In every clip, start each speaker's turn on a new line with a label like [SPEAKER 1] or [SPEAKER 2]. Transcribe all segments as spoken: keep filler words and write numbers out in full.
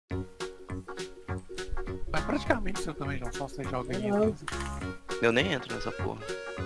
[SPEAKER 1] Mas praticamente você também não, só você joga aí.
[SPEAKER 2] Não.
[SPEAKER 3] Eu nem entro nessa porra.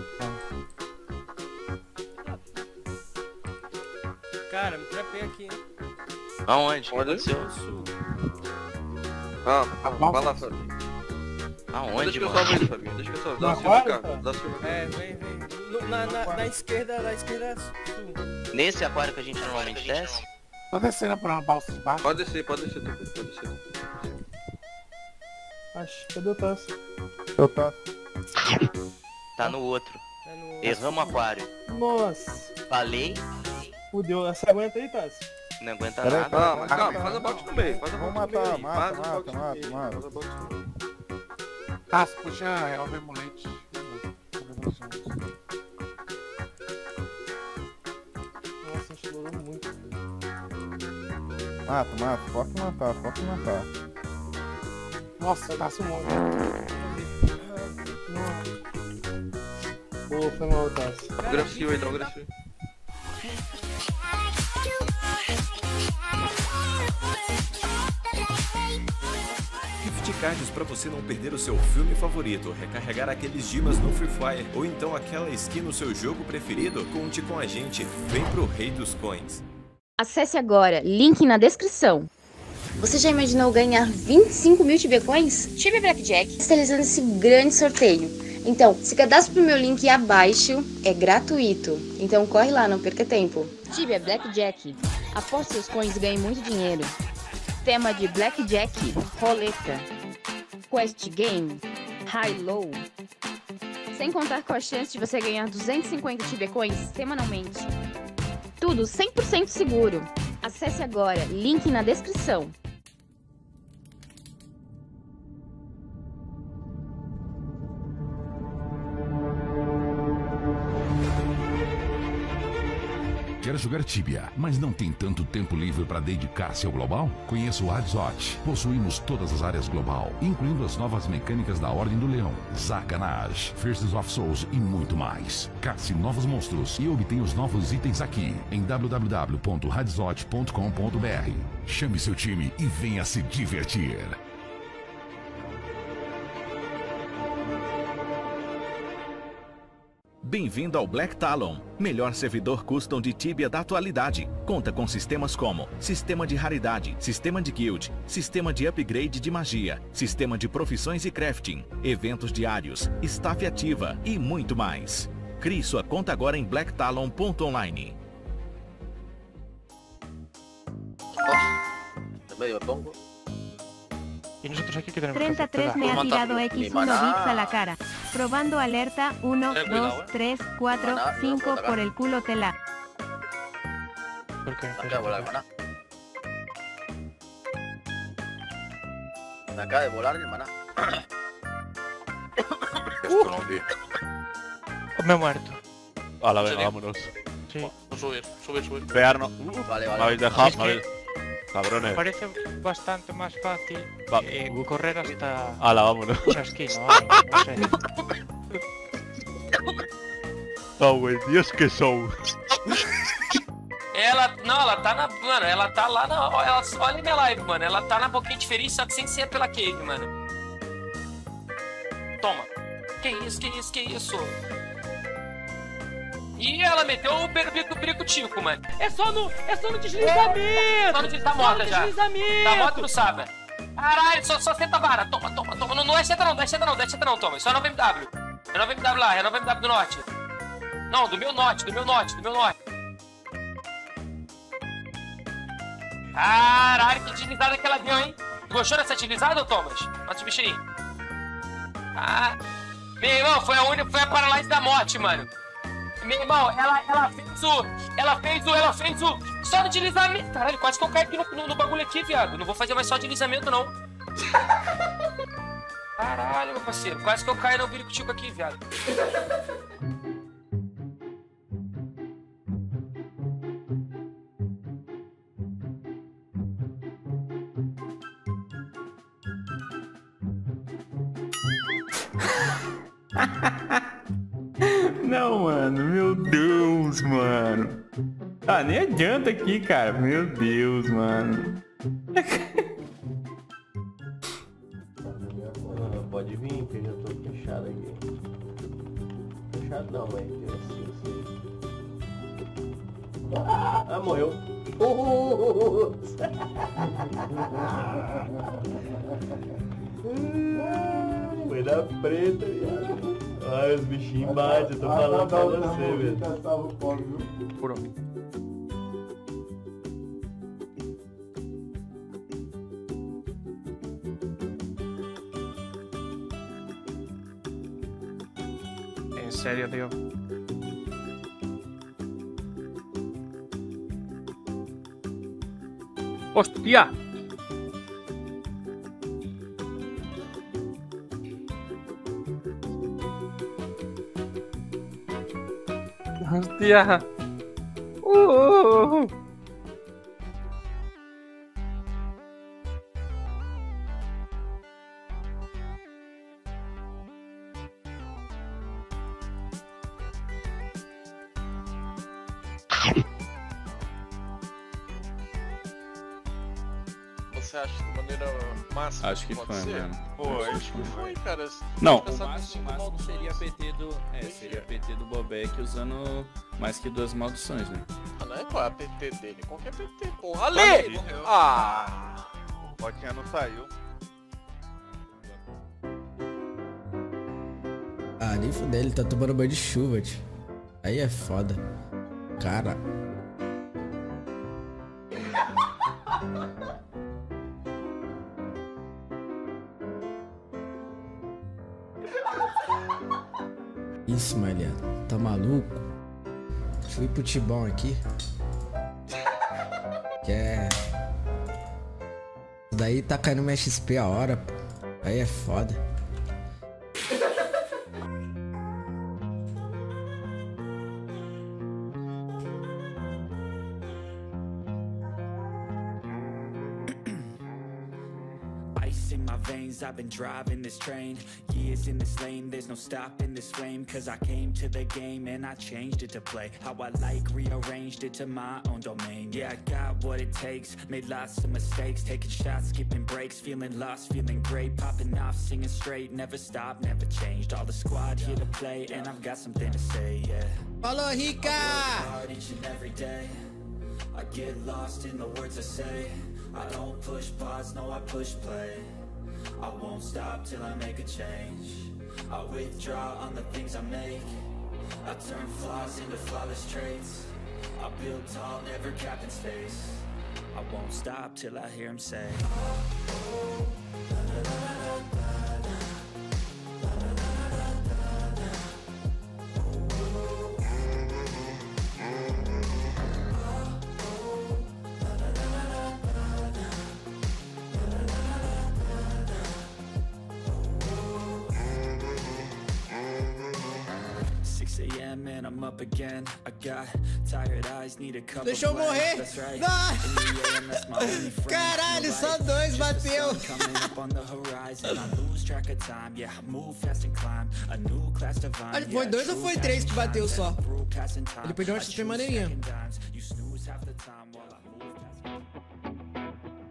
[SPEAKER 4] Cara, me trapei aqui, hein?
[SPEAKER 3] Aonde? O que
[SPEAKER 5] Onde?
[SPEAKER 3] aconteceu?
[SPEAKER 4] No sul.
[SPEAKER 5] Ah,
[SPEAKER 1] A
[SPEAKER 5] vai lá,
[SPEAKER 1] balsa-
[SPEAKER 5] Fabinho.
[SPEAKER 3] Aonde,
[SPEAKER 5] Deixa que eu
[SPEAKER 3] mano?
[SPEAKER 5] salvo ele, Fabinho. Deixa que eu salvo. Dá
[SPEAKER 2] Na
[SPEAKER 5] o seu
[SPEAKER 2] aquário,
[SPEAKER 5] carro. Dá o seu carro.
[SPEAKER 4] É, vem, vem. No- na, na, na esquerda, na esquerda sul.
[SPEAKER 3] Nesse aquário que a gente normalmente desce?
[SPEAKER 1] Tô descendo por uma balsa de baixo.
[SPEAKER 5] Pode descer, pode descer, Tupi, pode descer.
[SPEAKER 2] Acho, cadê o Tassi? Eu tá.
[SPEAKER 3] Tá no outro.
[SPEAKER 4] É no...
[SPEAKER 3] Erramos o aquário.
[SPEAKER 2] Nossa,
[SPEAKER 3] Falei,
[SPEAKER 2] fudeu. Você aguenta aí, Tassi?
[SPEAKER 3] não aguenta
[SPEAKER 6] Pera aí,
[SPEAKER 3] nada.
[SPEAKER 5] Ah, mas calma, faz a box no meio. Faz a
[SPEAKER 6] Vamos
[SPEAKER 5] box no meio.
[SPEAKER 6] matar,
[SPEAKER 5] aí,
[SPEAKER 6] mata,
[SPEAKER 5] faz a
[SPEAKER 6] mata,
[SPEAKER 5] box no
[SPEAKER 6] mata,
[SPEAKER 5] meio,
[SPEAKER 6] mata.
[SPEAKER 5] Faz a box no meio.
[SPEAKER 1] Tá, se puxa é o mulete.
[SPEAKER 2] Nossa, explorou muito.
[SPEAKER 6] Mata, mata, foca em matar, foca em matar.
[SPEAKER 1] Nossa, tá sumando.
[SPEAKER 2] Pô, foi mal, Tassi.
[SPEAKER 5] Dá um gracinho aí, dá um gracinho.
[SPEAKER 7] Gift cards para você não perder o seu filme favorito, recarregar aqueles dimas no Free Fire ou então aquela skin no seu jogo preferido? Conte com a gente, vem pro Rei dos Coins.
[SPEAKER 8] Acesse agora, link na descrição. Você já imaginou ganhar vinte e cinco mil Tibia Coins? Tibia Blackjack está realizando esse grande sorteio. Então, se cadastre pro meu link abaixo, é gratuito. Então corre lá, não perca tempo. Tibia Blackjack. Aposte seus coins e ganhe muito dinheiro. Tema de Blackjack, roleta, Quest Game, High Low. Sem contar com a chance de você ganhar duzentos e cinquenta Tibia Coins semanalmente. Tudo cem por cento seguro. Acesse agora, link na descrição.
[SPEAKER 9] Quer jogar Tibia, mas não tem tanto tempo livre para dedicar-se ao global? Conheça o Hadzot. Possuímos todas as áreas global, incluindo as novas mecânicas da Ordem do Leão, Zaganage, Firsts of Souls e muito mais. Caça novos monstros e obtenha os novos itens aqui em w w w ponto hadzot ponto com ponto b r. Chame seu time e venha se divertir.
[SPEAKER 10] Bem-vindo ao Black Talon, melhor servidor custom de Tibia da atualidade. Conta com sistemas como sistema de raridade, sistema de guild, sistema de upgrade de magia, sistema de profissões e crafting, eventos diários, staff ativa e muito mais. Crie sua conta agora em black talon ponto online.
[SPEAKER 5] Medio tongo.
[SPEAKER 1] Y nosotros aquí que tenemos
[SPEAKER 11] treinta y tres me ha tirado X uno bits a la cara. Probando alerta uno,
[SPEAKER 5] Eh, cuidado,
[SPEAKER 11] dos,
[SPEAKER 5] eh.
[SPEAKER 11] tres, cuatro,
[SPEAKER 5] Maná,
[SPEAKER 11] cinco
[SPEAKER 5] cuidado,
[SPEAKER 11] por el culo tela.
[SPEAKER 1] ¿Por qué?
[SPEAKER 5] Me acaba de volar el maná. Me acaba de volar el maná.
[SPEAKER 1] Me he muerto.
[SPEAKER 12] A la vez, vámonos.
[SPEAKER 1] Sí.
[SPEAKER 5] Subir, subir, subir.
[SPEAKER 12] Pearnos.
[SPEAKER 5] Vale,
[SPEAKER 12] Me
[SPEAKER 5] vale.
[SPEAKER 12] habéis dejado,
[SPEAKER 1] Es
[SPEAKER 12] me habéis...
[SPEAKER 1] Me
[SPEAKER 12] Cabrones.
[SPEAKER 1] parece bastante más fácil
[SPEAKER 12] Va-
[SPEAKER 1] eh, correr hasta
[SPEAKER 12] Ala, vámonos.
[SPEAKER 1] una esquina, ¿vale? No sé.
[SPEAKER 12] Oh, güey, Dios que sou.
[SPEAKER 13] Ela, não, ela tá na, mano, ela tá lá na, ela, olha minha live, mano, ela tá na boquinha diferente, só que sem ser pela cave, mano. Toma. Que isso, que isso, que isso? E ela meteu o bico, bico tico, mano.
[SPEAKER 4] É só no, é só no deslizamento!
[SPEAKER 13] Só no tá
[SPEAKER 4] Só
[SPEAKER 13] morta
[SPEAKER 4] no
[SPEAKER 13] já.
[SPEAKER 4] deslizamento!
[SPEAKER 13] Tá morta no Saba. Caralho, só, só senta a vara. Toma, toma, toma. Não, não é senta não, não é senta não, não é senta não, toma. Isso é nova M W. É nova M W lá, é nova M W do norte. Não, do meu norte, do meu norte, do meu norte. Caralho, que deslizada que ela deu, hein? Tu gostou dessa deslizada, Thomas? Mata os bichinhos. Ah, meu irmão, foi a única, foi a paralise da morte, mano. Meu irmão, ela, ela fez o. Ela fez o. Ela fez o. Só no deslizamento. Caralho, quase que eu caio aqui no, no, no bagulho aqui, viado. Não vou fazer mais só deslizamento, não. Caralho, meu parceiro. Quase que eu caio no biricutico aqui, viado.
[SPEAKER 14] Não, mano, meu Deus, mano. Ah, nem adianta aqui, cara. Meu Deus, mano.
[SPEAKER 15] Pode vir, que eu já tô fechado aqui. Fechado não, mas assim, assim. Ah, morreu. Foi da preta, viado. Ai, os bichinhos batem, eu tô falando pra você, velho.
[SPEAKER 1] Por En serio, tío. ¡Hostia! ¡Hostia! ¡Uh!
[SPEAKER 16] Você acha de maneira máxima?
[SPEAKER 17] Acho que
[SPEAKER 16] pode
[SPEAKER 17] foi,
[SPEAKER 16] ser?
[SPEAKER 17] mano.
[SPEAKER 16] Pô, acho que foi, cara.
[SPEAKER 17] Não,
[SPEAKER 16] Tem que
[SPEAKER 17] o
[SPEAKER 16] pensar
[SPEAKER 17] máximo,
[SPEAKER 16] nisso,
[SPEAKER 17] o máximo seria
[SPEAKER 16] maldições.
[SPEAKER 17] P T do. É, seria P T do Bobek usando mais que duas maldições, né?
[SPEAKER 16] Ah, não é qual é a P T dele? Qualquer P T, porra. Ali! Ah!
[SPEAKER 12] O Botinha não saiu.
[SPEAKER 4] Ah, nem fudeu, ele tá tomando banho de chuva, tio. Aí é foda. Cara. Isso, Maria, tá maluco? Fui pro Tibão aqui. Que é. Daí tá caindo minha X P a hora, pô. Aí é foda.
[SPEAKER 18] Ice in my veins, I've been driving this train. Years in this lane, there's no stopping this flame. Cause I came to the game and I changed it to play how I like, rearranged it to my own domain. Yeah, I got what it takes, made lots of mistakes, taking shots, skipping breaks, feeling lost, feeling great, popping off, singing straight, never stopped, never changed. All the squad here to play and I've got something to say, yeah.
[SPEAKER 4] Falou, Rica!
[SPEAKER 18] I work hard each and every day. I get lost in the words I say. I don't push pause, no I push play. I won't stop till I make a change. I withdraw on the things I make. I turn flaws into flawless traits. I build tall, never capped in space. I won't stop till I hear him say. six A M and I'm up again. I got tired eyes, need a couple
[SPEAKER 4] Deixa eu morrer.
[SPEAKER 18] That's right.
[SPEAKER 4] Não.
[SPEAKER 18] In the A M, that's my only friend.
[SPEAKER 4] Caralho,
[SPEAKER 18] No
[SPEAKER 4] só
[SPEAKER 18] light,
[SPEAKER 4] dois
[SPEAKER 18] just the
[SPEAKER 4] bateu.
[SPEAKER 18] sun coming up on the horizon. I lose track of time, yeah, I move fast and climb a new class divine.
[SPEAKER 4] Acho que foi dois ou foi três que bateu só? Ele perdeu uma X P maneirinha.
[SPEAKER 18] You snooze half the time while I move past.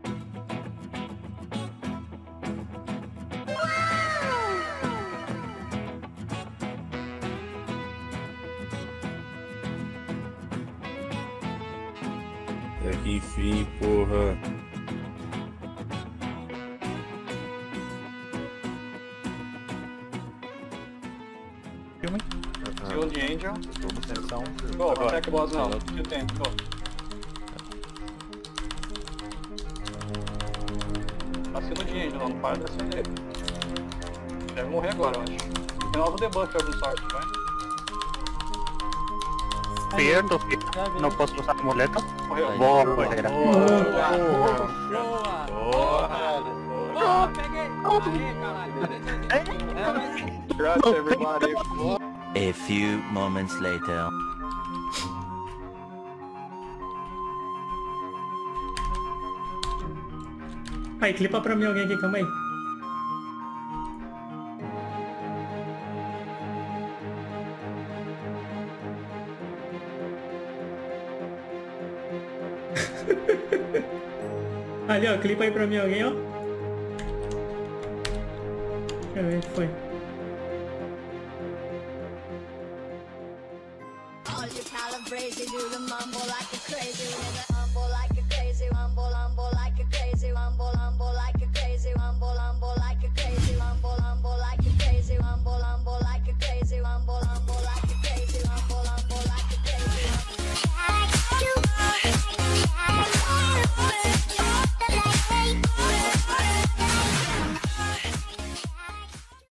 [SPEAKER 17] É que enfim, porra.
[SPEAKER 1] Filme?
[SPEAKER 19] Kill the Angel. Go, attack boss now. Kill the Angel, go. Acima de Angel, não para de acender. Deve morrer agora, eu acho. Tem novo debuff pra sorte, vai.
[SPEAKER 1] Pierdo, não posso usar a muleta?
[SPEAKER 19] Morreu.
[SPEAKER 1] Boa, coleira.
[SPEAKER 19] Boa.
[SPEAKER 13] Boa, peguei! Aê, caralho!
[SPEAKER 19] Congrats, everybody.
[SPEAKER 3] A few moments later.
[SPEAKER 20] Aí, clipa pra mim alguém aqui, calma aí. Ali, ó, clipa aí pra mim alguém, ó. Deixa eu ver, foi.
[SPEAKER 21] All you calibrated, do the mumble like a crazy nigga, humble like